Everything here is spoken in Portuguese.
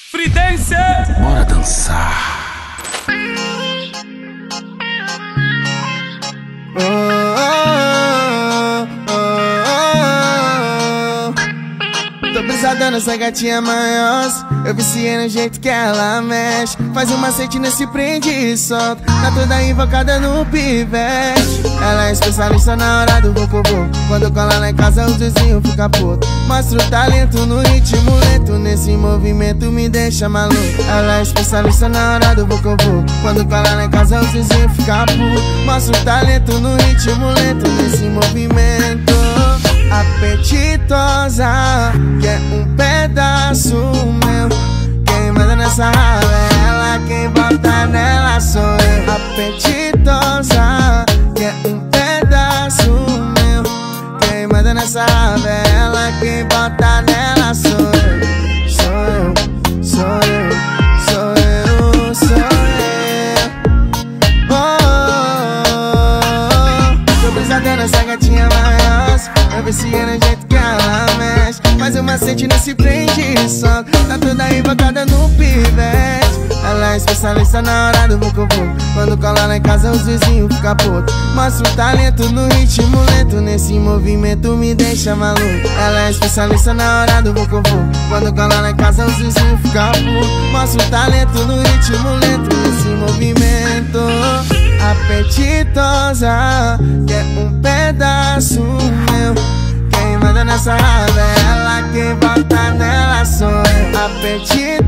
Fridência! Bora dançar. Tô brisadão nessa gatinha manhosa. Eu viciei no jeito que ela mexe. Faz um macete nesse prende e solta. Tá toda invocada no pivete. Ela é especialista na hora do vocovô. Quando cola lá em casa os vizinhos ficam putos. Mostra o talento no ritmo lento. Nesse movimento me deixa maluco. Ela é especialista na hora do vocovô. Quando cola lá em casa os vizinhos ficam putos. Mostra o talento no ritmo lento. Nesse movimento apetitosa, quer um pedaço meu. Quem manda nessa raba é ela, quem bota nela sou eu. Apetitosa, quer um pedaço meu. Quem manda nessa raba é ela, quem bota nela sou eu. Sou eu, sou eu, sou eu, sou eu. Tô brisadão nessa gatinha manhosa. Eu viciei no jeito que ela mexe. Faz um macete nesse prende e solta. Tá toda invocada no pivete. Ela é especialista na hora do vocovô. Quando cola lá em casa os vizinhos ficam putos. Mostra o talento no ritmo lento. Nesse movimento me deixa maluco. Ela é especialista na hora do vocovô. Quando cola lá em casa os vizinhos ficam putos. Mostra o talento no ritmo lento. Nesse movimento apetitosa, quer um pedaço meu. Quem manda nessa raba é ela, quem bota nela sou eu. Apetitosa,